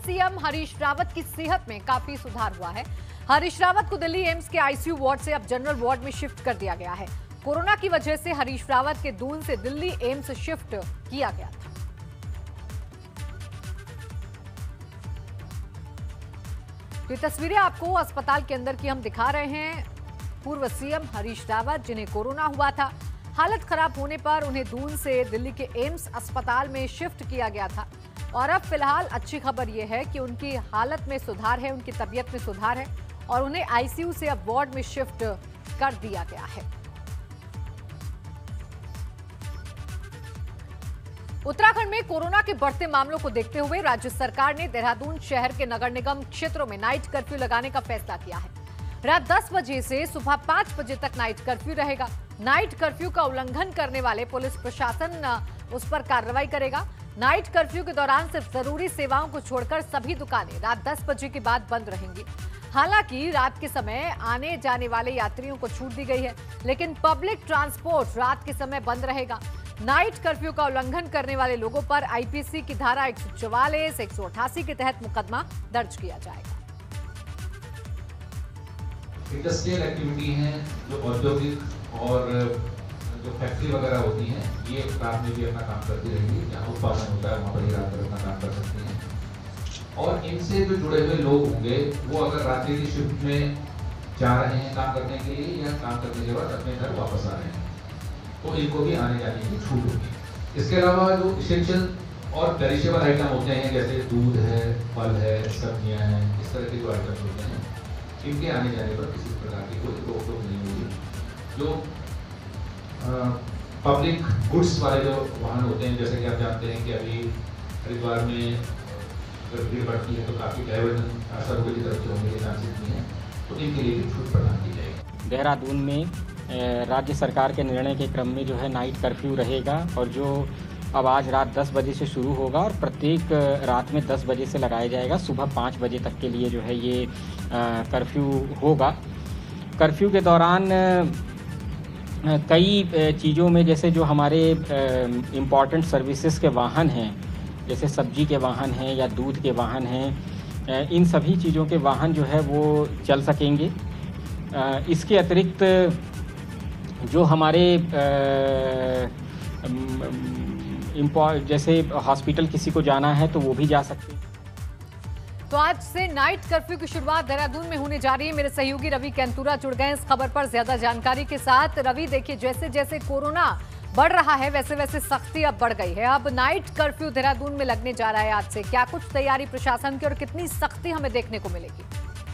CM Harish Rawat की सेहत में काफी सुधार हुआ है। हरीश रावत को दिल्ली एम्स के आईसीयू वार्ड से अब जनरल वार्ड में शिफ्ट कर दिया गया है। कोरोना की वजह से हरीश रावत के दून से दिल्ली एम्स शिफ्ट किया गया था। तो ये तस्वीरें आपको अस्पताल के अंदर की हम दिखा रहे हैं। पूर्व सीएम हरीश रावत जिन्हें कोरोना हुआ था, हालत खराब होने पर उन्हें दून से दिल्ली के एम्स अस्पताल में शिफ्ट किया गया था और अब फिलहाल अच्छी खबर यह है कि उनकी हालत में सुधार है, उनकी तबीयत में सुधार है और उन्हें आईसीयू से अब वार्ड में शिफ्ट कर दिया गया है। उत्तराखंड में कोरोना के बढ़ते मामलों को देखते हुए राज्य सरकार ने देहरादून शहर के नगर निगम क्षेत्रों में नाइट कर्फ्यू लगाने का फैसला किया है। रात 10 बजे से सुबह 5 बजे तक नाइट कर्फ्यू रहेगा। नाइट कर्फ्यू का उल्लंघन करने वाले पुलिस प्रशासन उस पर कार्रवाई करेगा। नाइट कर्फ्यू के दौरान सिर्फ जरूरी सेवाओं को छोड़कर सभी दुकानें रात 10 बजे के बाद बंद रहेंगी। हालांकि रात के समय आने जाने वाले यात्रियों को छूट दी गई है, लेकिन पब्लिक ट्रांसपोर्ट रात के समय बंद रहेगा। नाइट कर्फ्यू का उल्लंघन करने वाले लोगों पर आईपीसी की धारा 144, 188 के तहत मुकदमा दर्ज किया जाएगा। इंडस्ट्रियल एक्टिविटी हैं जो औद्योगिक और जो फैक्ट्री वगैरह होती हैं, ये रात में भी अपना काम करती रहेंगी। जहाँ उत्पादन होता है वहाँ पर ही रात भर अपना काम कर सकती हैं। और इनसे जो जुड़े हुए लोग होंगे वो अगर रात्रि की शिफ्ट में जा रहे हैं काम करने के लिए या काम करने के बाद अपने घर वापस आ रहे हैं तो इनको भी आने जाने की छूट होगी। इसके अलावा जो इसेंशियल और पेरिशेबल आइटम होते हैं जैसे दूध है, फल है, सब्जियाँ हैं, इस तरह के जो आइटम होते हैं इनके आने जाने पर किसी प्रकार की कोई रोक टोक नहीं होगी। जो पब्लिक गुड्स वाले जो वाहन होते हैं, जैसे कि आप जानते हैं कि अभी हरिद्वार में अगर भीड़ बढ़ती है तो काफ़ी डाइवर्जन सड़कों की तरफ से होने के चांसेस भी हैं, तो इनके लिए भी छूट प्रदान की जाएगी। देहरादून में राज्य सरकार के निर्णय के क्रम में जो है नाइट कर्फ्यू रहेगा और जो अब आज रात 10 बजे से शुरू होगा और प्रत्येक रात में 10 बजे से लगाया जाएगा। सुबह 5 बजे तक के लिए जो है ये कर्फ्यू होगा। कर्फ्यू के दौरान कई चीज़ों में जैसे जो हमारे इम्पॉर्टेंट सर्विसेज के वाहन हैं, जैसे सब्जी के वाहन हैं या दूध के वाहन हैं, इन सभी चीज़ों के वाहन जो है वो चल सकेंगे। इसके अतिरिक्त जो हमारे जैसे हॉस्पिटल किसी को जाना है तो वो भी जा सकते हैं। तो आज से नाइट कर्फ्यू की शुरुआत देहरादून में होने जा रही है। मेरे सहयोगी रवि कैंतुरा जुड़ गए इस खबर पर ज्यादा जानकारी के साथ। रवि, देखिए जैसे जैसे कोरोना बढ़ रहा है वैसे वैसे सख्ती अब बढ़ गई है। अब नाइट कर्फ्यू देहरादून में लगने जा रहा है आज से। क्या कुछ तैयारी प्रशासन की और कितनी सख्ती हमें देखने को मिलेगी?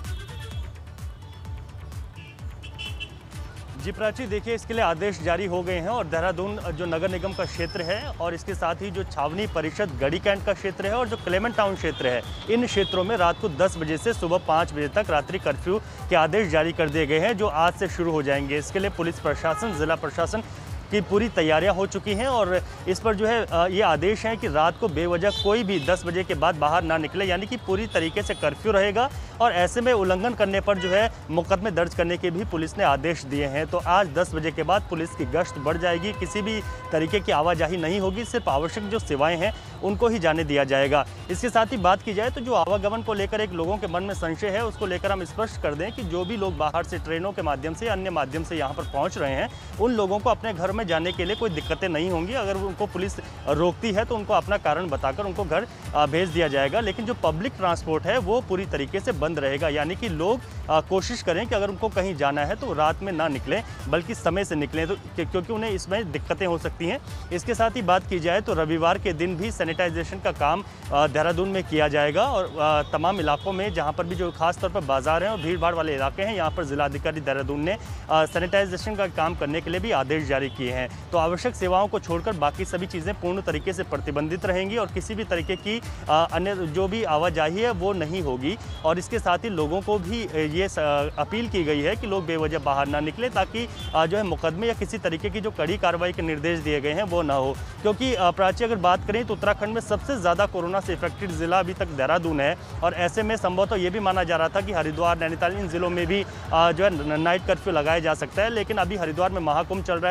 जी प्राची, देखिए इसके लिए आदेश जारी हो गए हैं और देहरादून जो नगर निगम का क्षेत्र है और इसके साथ ही जो छावनी परिषद गढ़ी कैंट का क्षेत्र है और जो क्लेमेंट टाउन क्षेत्र है, इन क्षेत्रों में रात को 10 बजे से सुबह 5 बजे तक रात्रि कर्फ्यू के आदेश जारी कर दिए गए हैं, जो आज से शुरू हो जाएंगे। इसके लिए पुलिस प्रशासन, जिला प्रशासन की पूरी तैयारियां हो चुकी हैं और इस पर जो है ये आदेश है कि रात को बेवजह कोई भी 10 बजे के बाद बाहर ना निकले, यानी कि पूरी तरीके से कर्फ्यू रहेगा और ऐसे में उल्लंघन करने पर जो है मुकदमे दर्ज करने के भी पुलिस ने आदेश दिए हैं। तो आज 10 बजे के बाद पुलिस की गश्त बढ़ जाएगी, किसी भी तरीके की आवाजाही नहीं होगी, सिर्फ आवश्यक जो सेवाएँ हैं उनको ही जाने दिया जाएगा। इसके साथ ही बात की जाए तो जो आवागमन को लेकर एक लोगों के मन में संशय है उसको लेकर हम स्पष्ट कर दें कि जो भी लोग बाहर से ट्रेनों के माध्यम से अन्य माध्यम से यहाँ पर पहुँच रहे हैं उन लोगों को अपने घर में जाने के लिए कोई दिक्कतें नहीं होंगी। अगर उनको पुलिस रोकती है तो उनको अपना कारण बताकर उनको घर भेज दिया जाएगा। लेकिन जो पब्लिक ट्रांसपोर्ट है वो पूरी तरीके से बंद रहेगा, यानी कि लोग कोशिश करें कि अगर उनको कहीं जाना है तो रात में ना निकलें बल्कि समय से निकलें, तो क्योंकि उन्हें इसमें दिक्कतें हो सकती हैं। इसके साथ ही बात की जाए तो रविवार के दिन भी सैनिटाइजेशन का काम देहरादून में किया जाएगा और तमाम इलाकों में जहाँ पर भी जो खास तौर पर बाजार हैं और भीड़ भाड़ वाले इलाके हैं, यहाँ पर जिलाधिकारी देहरादून ने सैनिटाइजेशन का काम करने के लिए भी आदेश जारी किए हैं। तो आवश्यक सेवाओं को छोड़कर बाकी सभी चीज़ें पूर्ण तरीके से प्रतिबंधित रहेंगी और किसी भी तरीके की अन्य जो भी आवाजाही है वो नहीं होगी। और इसके साथ ही लोगों को भी ये अपील की गई है कि लोग बेवजह बाहर ना निकलें, ताकि जो है मुकदमे या किसी तरीके की जो कड़ी कार्रवाई के निर्देश दिए गए हैं वो ना हो। क्योंकि प्राची अगर बात करें तो उत्तराखंड में सबसे ज़्यादा कोरोना से इफेक्टेड जिला अभी तक देहरादून है और ऐसे में संभवतः ये भी माना जा रहा था कि हरिद्वार, नैनीताल इन जिलों में भी जो है नाइट कर्फ्यू लगाया जा सकता है। लेकिन अभी हरिद्वार में महाकुंभ चल रहा है तो अभी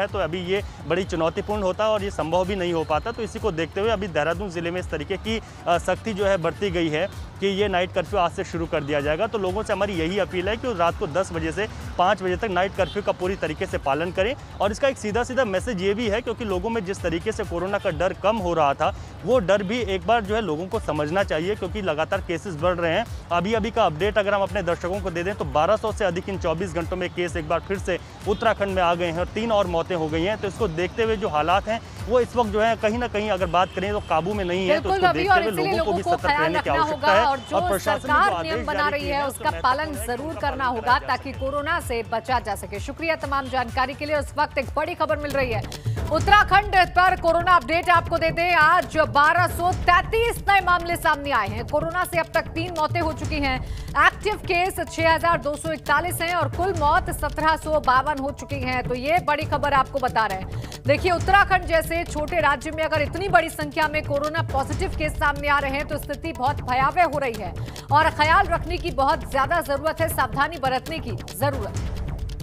ये बड़ी चुनौतीपूर्ण होता और ये संभव भी नहीं हो पाता। तो इसी को देखते हुए अभी देहरादून ज़िले में इस तरीके की सख्ती जो है बरती गई है कि ये नाइट कर्फ्यू आज से शुरू कर दिया जाएगा। तो लोगों से हमारी यही अपील है कि रात को 10 बजे से 5 बजे तक नाइट कर्फ्यू का पूरी तरीके से पालन करें। और इसका एक सीधा मैसेज ये भी है, क्योंकि लोगों में जिस तरीके से कोरोना का डर कम हो रहा था, वो डर भी एक बार जो है लोगों को समझना चाहिए, क्योंकि लगातार केसेस बढ़ रहे हैं। अभी का अपडेट अगर हम अपने दर्शकों को दे दें तो 1200 से अधिक इन 24 घंटों में केस एक बार फिर से उत्तराखंड में आ गए हैं और 3 और मौतें हो गई हैं। तो इसको देखते हुए जो हालात हैं वो इस वक्त जो है कहीं ना कहीं अगर बात करें तो काबू में नहीं है। तो इसको देखते हुए लोगों को भी सतर्क रहने की आवश्यकता है और जो सरकार नियम बना रही है उसका पालन जरूर करना होगा ताकि कोरोना से बचा जा सके। शुक्रिया तमाम जानकारी के लिए। उस वक्त एक बड़ी खबर मिल रही है उत्तराखंड पर। कोरोना अपडेट आपको दे दें, आज 1233 नए मामले सामने आए हैं। कोरोना से अब तक 3 मौतें हो चुकी हैं। एक्टिव केस 6241 हैं और कुल मौत 1752 हो चुकी हैं। तो ये बड़ी खबर आपको बता रहे हैं। देखिए, उत्तराखंड जैसे छोटे राज्य में अगर इतनी बड़ी संख्या में कोरोना पॉजिटिव केस सामने आ रहे हैं तो स्थिति बहुत भयावह हो रही है और ख्याल रखने की बहुत ज्यादा जरूरत है, सावधानी बरतने की जरूरत है।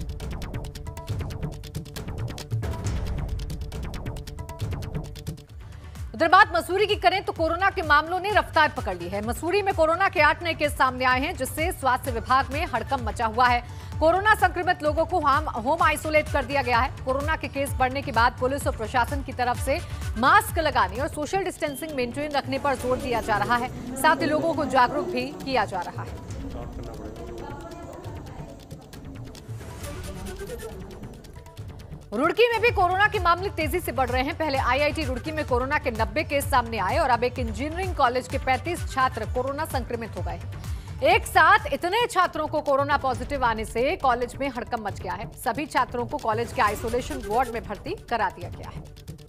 उधर बात मसूरी की करें तो कोरोना के मामलों ने रफ्तार पकड़ ली है। मसूरी में कोरोना के 8 नए केस सामने आए हैं, जिससे स्वास्थ्य विभाग में हड़कंप मचा हुआ है। कोरोना संक्रमित लोगों को होम आइसोलेट कर दिया गया है। कोरोना के केस बढ़ने के बाद पुलिस और प्रशासन की तरफ से मास्क लगाने और सोशल डिस्टेंसिंग मेंटेन रखने पर जोर दिया जा रहा है। साथ ही लोगों को जागरूक भी किया जा रहा है। रुड़की में भी कोरोना के मामले तेजी से बढ़ रहे हैं। पहले आईआईटी रुड़की में कोरोना के 90 केस सामने आए और अब एक इंजीनियरिंग कॉलेज के 35 छात्र कोरोना संक्रमित हो गए। एक साथ इतने छात्रों को कोरोना पॉजिटिव आने से कॉलेज में हड़कंप मच गया है। सभी छात्रों को कॉलेज के आइसोलेशन वार्ड में भर्ती करा दिया गया है।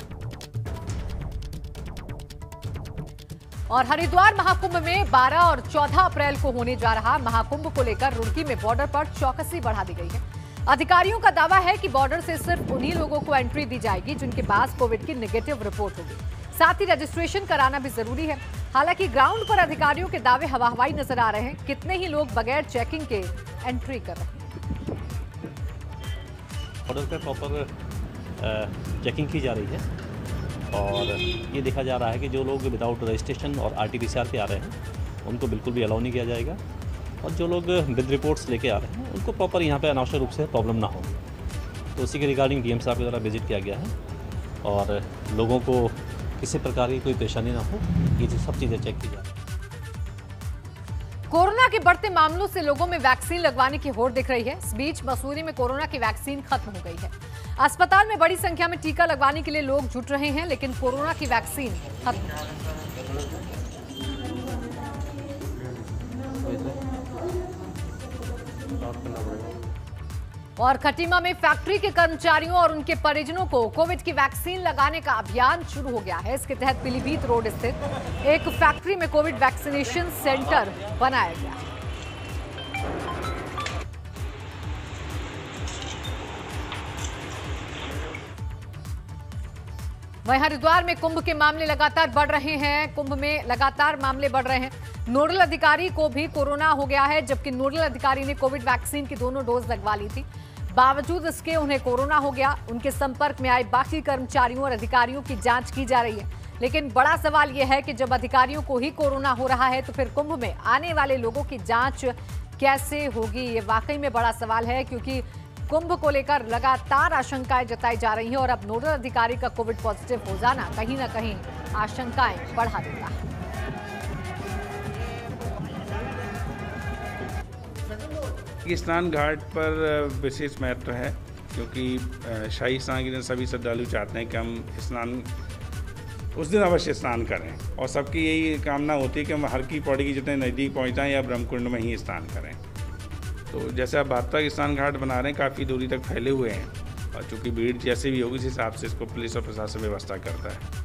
और हरिद्वार महाकुंभ में 12 और 14 अप्रैल को होने जा रहा महाकुंभ को लेकर रुड़की में बॉर्डर पर चौकसी बढ़ा दी गई है। अधिकारियों का दावा है कि बॉर्डर से सिर्फ उन्हीं लोगों को एंट्री दी जाएगी जिनके पास कोविड की नेगेटिव रिपोर्ट होगी। साथ ही रजिस्ट्रेशन कराना भी जरूरी है। हालांकि ग्राउंड पर अधिकारियों के दावे हवा हवाई नजर आ रहे हैं। कितने ही लोग बगैर चेकिंग के एंट्री कर रहे हैं। बॉर्डर पर प्रॉपर चेकिंग की जा रही है और ये देखा जा रहा है कि जो लोग विदाउट रजिस्ट्रेशन और RT-PCR पे आ रहे हैं उनको बिल्कुल भी अलाउ नहीं किया जाएगा और जो लोग विद रिपोर्ट्स लेके आ रहे हैं उनको प्रॉपर यहाँ पे अनावश्यक रूप से प्रॉब्लम ना हो। तो उसी के रिगार्डिंग DM साहब के द्वारा विजिट किया गया है और लोगों को किसी प्रकार की कोई परेशानी ना हो, ये सब चीज़ें चेक की जा रही है। कोरोना के बढ़ते मामलों से लोगों में वैक्सीन लगवाने की होड़ दिख रही है। इस बीच मसूरी में कोरोना की वैक्सीन खत्म हो गई है। अस्पताल में बड़ी संख्या में टीका लगवाने के लिए लोग जुट रहे हैं, लेकिन कोरोना की वैक्सीन खत्म। और खटीमा में फैक्ट्री के कर्मचारियों और उनके परिजनों को कोविड की वैक्सीन लगाने का अभियान शुरू हो गया है। इसके तहत पीलीभीत रोड स्थित एक फैक्ट्री में कोविड वैक्सीनेशन सेंटर बनाया गया है। वहीं हरिद्वार में कुंभ के मामले लगातार बढ़ रहे हैं। कुंभ में लगातार मामले बढ़ रहे हैं। नोडल अधिकारी को भी कोरोना हो गया है, जबकि नोडल अधिकारी ने कोविड वैक्सीन की दोनों डोज लगवा ली थी। बावजूद इसके उन्हें कोरोना हो गया। उनके संपर्क में आए बाकी कर्मचारियों और अधिकारियों की जांच की जा रही है। लेकिन बड़ा सवाल यह है कि जब अधिकारियों को ही कोरोना हो रहा है तो फिर कुंभ में आने वाले लोगों की जांच कैसे होगी? ये वाकई में बड़ा सवाल है, क्योंकि कुंभ को लेकर लगातार आशंकाएं जताई जा रही हैं और अब नोडल अधिकारी का कोविड पॉजिटिव हो जाना कहीं ना कहीं आशंकाएं बढ़ा देता है। स्नान घाट पर विशेष महत्व है, क्योंकि शाही स्नान के दिन सभी श्रद्धालु चाहते हैं कि हम स्नान उस दिन अवश्य स्नान करें और सबकी यही कामना होती है कि हम हर की पौड़ी की जितने नज़दीक पहुँचाएँ या ब्रह्मकुंड में ही स्नान करें। तो जैसे आप 72 स्नान घाट बना रहे हैं, काफ़ी दूरी तक फैले हुए हैं और चूँकि भीड़ जैसे भी होगी इस हिसाब से इसको पुलिस और प्रशासन व्यवस्था करता है।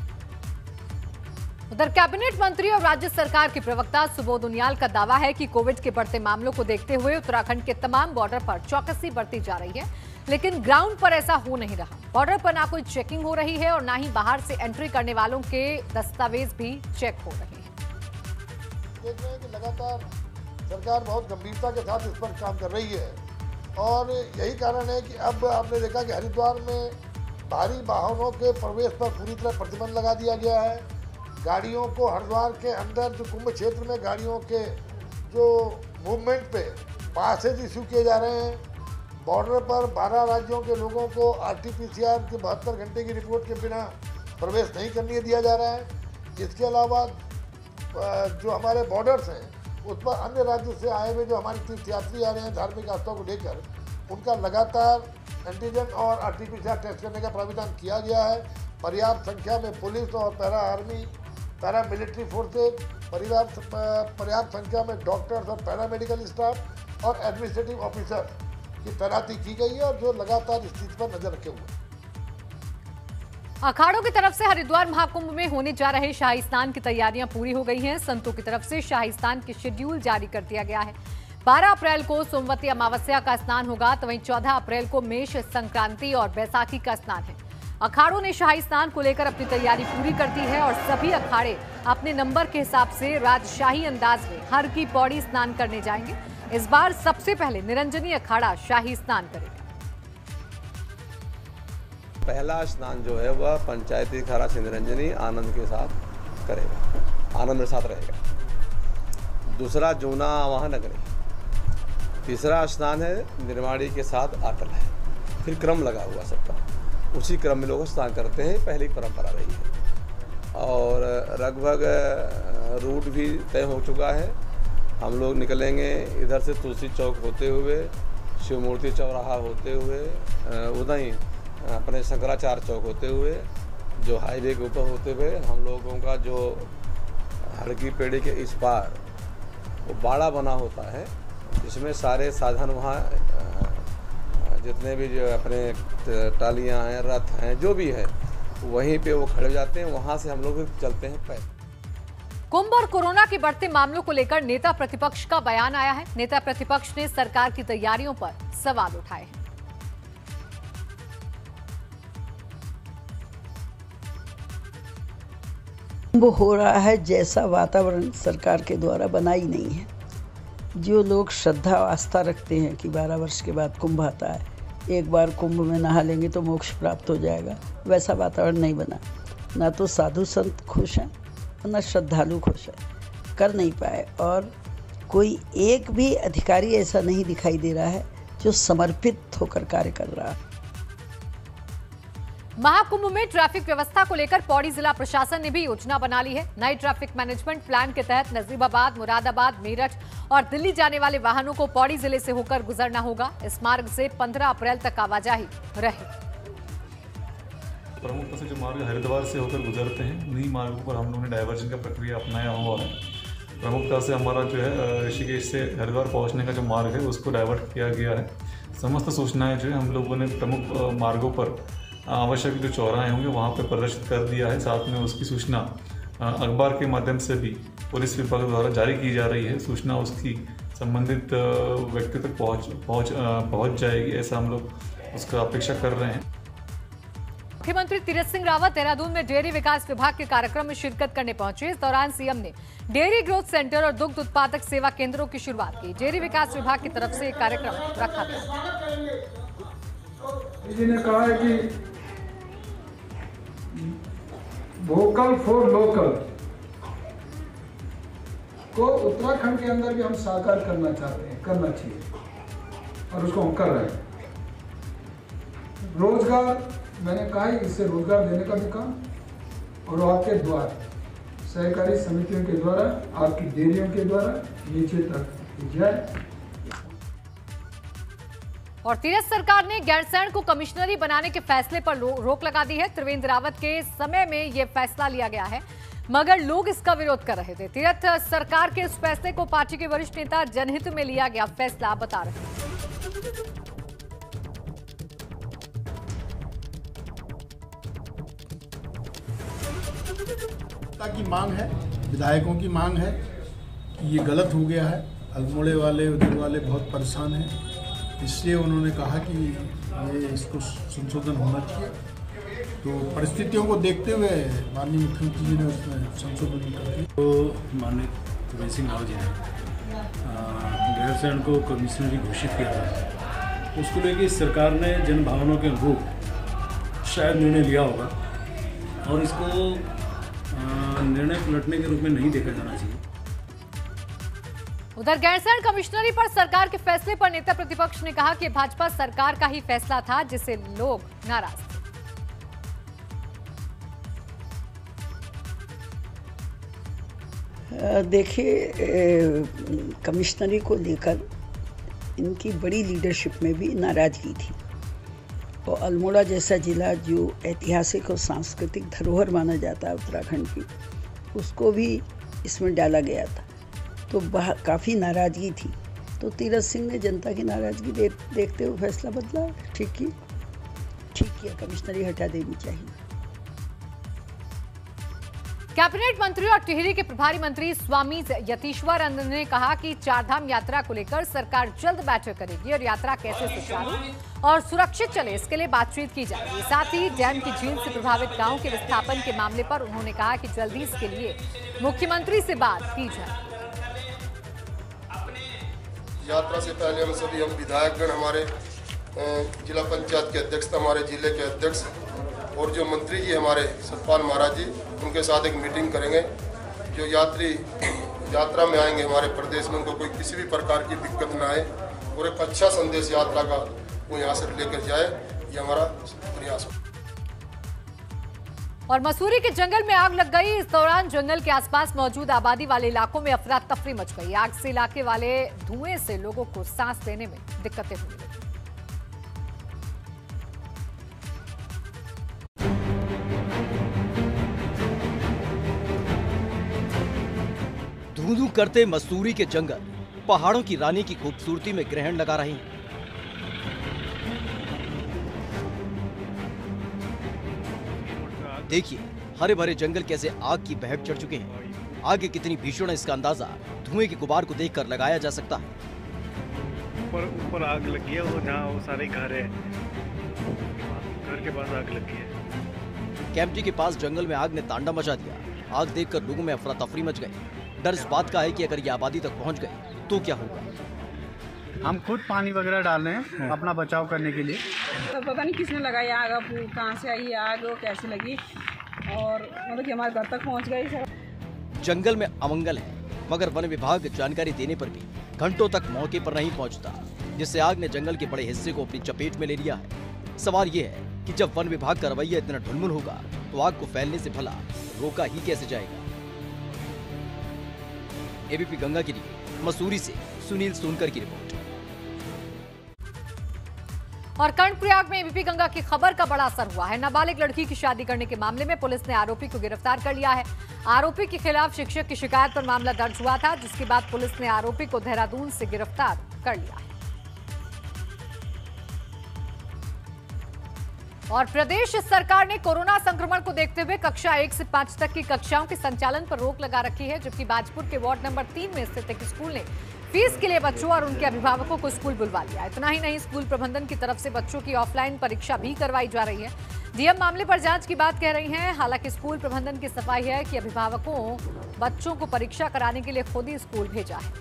उधर कैबिनेट मंत्री और राज्य सरकार के प्रवक्ता सुबोध उनियाल का दावा है कि कोविड के बढ़ते मामलों को देखते हुए उत्तराखंड के तमाम बॉर्डर पर चौकसी बरती जा रही है, लेकिन ग्राउंड पर ऐसा हो नहीं रहा। बॉर्डर पर ना कोई चेकिंग हो रही है और ना ही बाहर से एंट्री करने वालों के दस्तावेज भी चेक हो रहे हैं। देख रहे हैं कि लगातार सरकार बहुत गंभीरता के साथ इस पर काम कर रही है और यही कारण है कि अब आपने देखा कि हरिद्वार में भारी वाहनों के प्रवेश पर पूरी तरह प्रतिबंध लगा दिया गया है। गाड़ियों को हरिद्वार के अंदर जो कुंभ क्षेत्र में गाड़ियों के जो मूवमेंट पे पासेज इशू किए जा रहे हैं। बॉर्डर पर 12 राज्यों के लोगों को RT-PCR की 72 घंटे की रिपोर्ट के बिना प्रवेश नहीं करने दिया जा रहा है। इसके अलावा जो हमारे बॉर्डर्स हैं उस पर अन्य राज्यों से आए हुए जो हमारे तीर्थयात्री आ रहे हैं धार्मिक आस्था को लेकर, उनका लगातार एंटीजन और RT-PCR टेस्ट करने का प्रावधान किया गया है। पर्याप्त संख्या में पुलिस और para army, para military forces, पर्याप्त संख्या में डॉक्टर्स और पैरामेडिकल स्टाफ और एडमिनिस्ट्रेटिव ऑफिसर की तैनाती की गई है और जो लगातार इस चीज पर नजर रखे हुए हैं। अखाड़ों की तरफ से हरिद्वार महाकुंभ में होने जा रहे शाही स्नान की तैयारियां पूरी हो गई हैं। संतों की तरफ से शाही स्नान की शेड्यूल जारी कर दिया गया है। 12 अप्रैल को सोमवती अमावस्या का स्नान होगा, तो वहीं 14 अप्रैल को मेष संक्रांति और बैसाखी का स्नान है। अखाड़ों ने शाही स्नान को लेकर अपनी तैयारी पूरी कर दी है और सभी अखाड़े अपने नंबर के हिसाब से राजशाही अंदाज में हर की पौड़ी स्नान करने जाएंगे। इस बार सबसे पहले निरंजनी अखाड़ा शाही स्नान करेगा। पहला स्नान जो है वह पंचायती अखाड़ा से निरंजनी आनंद के साथ करेगा, आनंद के साथ रहेगा। दूसरा जूना वहाँ नगरी। तीसरा स्नान है निर्माणी के साथ आटल है। फिर क्रम लगा हुआ सबका, उसी क्रम में लोग स्नान करते हैं, पहली परंपरा रही है। और लगभग रूट भी तय हो चुका है। हम लोग निकलेंगे इधर से तुलसी चौक होते हुए, शिव मूर्ति चौराहा होते हुए, उधर ही अपने शंकराचार्य चौक होते हुए, जो हाईवे के ऊपर होते हुए हम लोगों का जो हड़की पेड़ी के इस पार वो बाड़ा बना होता है, जिसमें सारे साधन वहाँ जितने भी जो अपने टालियाँ हैं, रथ हैं, जो भी है वहीं पे वो खड़े हो जाते हैं। वहाँ से हम लोग चलते हैं पैदल। कुंभ और कोरोना के बढ़ते मामलों को लेकर नेता प्रतिपक्ष का बयान आया है। नेता प्रतिपक्ष ने सरकार की तैयारियों पर सवाल उठाए हैं। कुंभ हो रहा है जैसा वातावरण सरकार के द्वारा बना ही नहीं है। जो लोग श्रद्धा आस्था रखते हैं कि 12 वर्ष के बाद कुंभ आता है, एक बार कुंभ में नहा लेंगे तो मोक्ष प्राप्त हो जाएगा, वैसा वातावरण नहीं बना। ना तो साधु संत खुश हैं, ना श्रद्धालु खुश है, कर नहीं पाए। और कोई एक भी अधिकारी ऐसा नहीं दिखाई दे रहा है जो समर्पित होकर कार्य कर रहा है। महाकुंभ में ट्रैफिक व्यवस्था को लेकर पौड़ी जिला प्रशासन ने भी योजना बना ली है। नई ट्रैफिक मैनेजमेंट प्लान के तहत नजीबाबाद, मुरादाबाद, मेरठ और दिल्ली जाने वाले वाहनों को पौड़ी जिले से होकर गुजरना होगा। इस मार्ग से 15 अप्रैल तक आवाजाही रहेगी। प्रमुखता से जो मार्ग हरिद्वार से होकर गुजरते हैं, उन्हीं मार्गों पर हम लोगों ने डाइवर्जन का प्रक्रिया अपनाया हुआ है। प्रमुखता से हमारा जो है ऋषिकेश से हरिद्वार पहुंचने का जो मार्ग है उसको डाइवर्ट किया गया है। समस्त सूचनाएं जो है हम लोगों ने प्रमुख मार्गों पर आवश्यक जो चौराहे होंगे वहाँ पर प्रदर्शित कर दिया है। साथ में उसकी सूचना अखबार के माध्यम से भी पुलिस विभाग द्वारा जारी की जा रही है। सूचना उसकी संबंधित व्यक्ति तक पहुँच जाएगी, ऐसा हम लोग उसका अपेक्षा कर रहे हैं। मुख्यमंत्री तीरथ सिंह रावत देहरादून में डेयरी विकास विभाग के कार्यक्रम में शिरकत करने पहुंचे। इस दौरान सीएम ने डेयरी ग्रोथ सेंटर और दुग्ध उत्पादक सेवा केंद्रों की शुरुआत की। डेयरी विकास विभाग की तरफ से कार्यक्रम रखा गया। जी ने कहा है कि वोकल फॉर लोकल को उत्तराखंड के अंदर भी हम साकार करना चाहते हैं, करना चाहिए और उसको हम कर रहे हैं। रोजगार, मैंने कहा है इससे रोजगार देने का भी काम, और आपके द्वारा सहकारी समितियों के द्वारा, आपकी डेयरियों के द्वारा नीचे तक जाए। और तीरथ सरकार ने गैरसैंण को कमिश्नरी बनाने के फैसले पर रोक लगा दी है। त्रिवेंद्र रावत के समय में यह फैसला लिया गया है, मगर लोग इसका विरोध कर रहे थे। तीरथ सरकार के इस फैसले को पार्टी के वरिष्ठ नेता जनहित में लिया गया फैसला बता रहे हैं। की मांग है, विधायकों की मांग है कि ये गलत हो गया है। अल्मोड़े वाले, उधर वाले बहुत परेशान हैं, इसलिए उन्होंने कहा कि ये इसको संशोधन होना चाहिए। तो परिस्थितियों को देखते हुए माननीय मुख्यमंत्री जी ने उसमें संशोधन कर दिया। तो माननीय त्रिवेंद्र सिंह रावत जी ने गैरसैंण को कमिश्नरी घोषित किया था। उसको लेकर सरकार ने जनभावनाओं के अनुरूप शायद निर्णय लिया होगा और इसको निर्णय पलटने के रूप में नहीं देखा जाना चाहिए। उधर गैरसैंण कमिश्नरी पर सरकार के फैसले पर नेता प्रतिपक्ष ने कहा कि भाजपा सरकार का ही फैसला था जिससे लोग नाराज थे। देखिए, कमिश्नरी को लेकर इनकी बड़ी लीडरशिप में भी नाराजगी थी और अल्मोड़ा जैसा जिला जो ऐतिहासिक और सांस्कृतिक धरोहर माना जाता है उत्तराखंड की, उसको भी इसमें डाला गया था, तो काफ़ी नाराज़गी थी। तो तीरथ सिंह ने जनता की नाराज़गी देखते हुए फैसला बदला। ठीक किया, कमिश्नरी हटा देनी चाहिए। कैबिनेट मंत्री और टिहरी के प्रभारी मंत्री स्वामी यतीश्वरानंद ने कहा कि चारधाम यात्रा को लेकर सरकार जल्द बैठक करेगी और यात्रा कैसे सुचारू और सुरक्षित चले इसके लिए बातचीत की जाएगी। साथ ही डैम की झील से प्रभावित गांव के विस्थापन के मामले पर उन्होंने कहा कि जल्दी इसके लिए मुख्यमंत्री से बात की जाए। यात्रा से पहले हम विधायकगण, हमारे जिला पंचायत के अध्यक्ष, हमारे जिले के अध्यक्ष और जो मंत्री जी हमारे सतपाल महाराज जी, उनके साथ एक मीटिंग करेंगे। जो यात्री यात्रा में आएंगे हमारे प्रदेश में, उनको कोई किसी भी प्रकार की दिक्कत ना आए और एक अच्छा संदेश यात्रा का वो यहाँ से लेकर जाए, ये हमारा प्रयास है। और मसूरी के जंगल में आग लग गई। इस दौरान जंगल के आसपास मौजूद आबादी वाले इलाकों में अफरा तफरी मच गई। आग से इलाके वाले धुएं से लोगों को सांस लेने में दिक्कतें हुई। धू-धू करते मसूरी के जंगल पहाड़ों की रानी की खूबसूरती में ग्रहण लगा रहे हैं। देखिए, हरे भरे जंगल कैसे आग की बहक चढ़ चुके हैं। आगे कितनी भीषण है इसका अंदाजा धुएं के गुबार को देखकर लगाया जा सकता है। ऊपर आग लगी है, वो जहाँ वो सारे घर है, घर के पास आग लगी है। कैंपटी के पास जंगल में आग ने तांडव मचा दिया। आग देखकर लोगों में अफरा तफरी मच गई। डर इस बात का है कि अगर ये आबादी तक पहुंच गई तो क्या होगा। हम खुद पानी वगैरह डाल रहे हैं अपना बचाव करने के लिए। तो पता नहीं किसने लगाई आग, अब कहाँ से आई आग, कैसे लगी और मतलब कि हमारे घर तक पहुंच गई। जंगल में अमंगल है, मगर वन विभाग जानकारी देने पर भी घंटों तक मौके पर नहीं पहुंचता, जिससे आग ने जंगल के बड़े हिस्से को अपनी चपेट में ले लिया है। सवाल ये है कि जब वन विभाग का रवैया इतना ढुलमुल होगा तो आग को फैलने से भला रोका ही कैसे जाएगा। एबीपी गंगा के लिए मसूरी से सुनील सोनकर की रिपोर्ट। और कर्णप्रयाग में एबीपी गंगा की खबर का बड़ा असर हुआ है। नाबालिग लड़की की शादी करने के मामले में पुलिस ने आरोपी को गिरफ्तार कर लिया है। आरोपी के खिलाफ शिक्षक की शिकायत पर मामला दर्ज हुआ था, जिसके बाद पुलिस ने आरोपी को देहरादून से गिरफ्तार कर लिया है। और प्रदेश सरकार ने कोरोना संक्रमण को देखते हुए कक्षा 1 से 5 तक की कक्षाओं के संचालन पर रोक लगा रखी है, जबकि बाजपुर के वार्ड नंबर 3 में स्थित एक स्कूल ने फीस के लिए बच्चों और उनके अभिभावकों को स्कूल बुलवा लिया। इतना ही नहीं, स्कूल प्रबंधन की तरफ से बच्चों की ऑफलाइन परीक्षा भी करवाई जा रही है। डीएम मामले पर जांच की बात कह रही हैं। हालांकि स्कूल प्रबंधन की सफाई है कि अभिभावकों बच्चों को परीक्षा कराने के लिए खुद ही स्कूल भेजा है।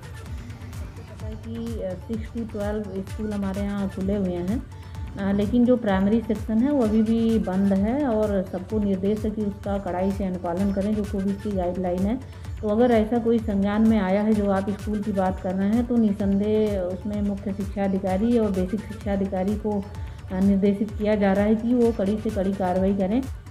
6 to 12 स्कूल हमारे यहाँ खुले हुए हैं, लेकिन जो प्राइमरी सेक्शन है वो अभी भी बंद है और सबको निर्देश है कि उसका कड़ाई से अनुपालन करें, जो कोविड की गाइडलाइन है। तो अगर ऐसा कोई संज्ञान में आया है जो आप स्कूल की बात कर रहे हैं, तो निसंदेह उसमें मुख्य शिक्षा अधिकारी और बेसिक शिक्षा अधिकारी को निर्देशित किया जा रहा है कि वो कड़ी से कड़ी कार्रवाई करें।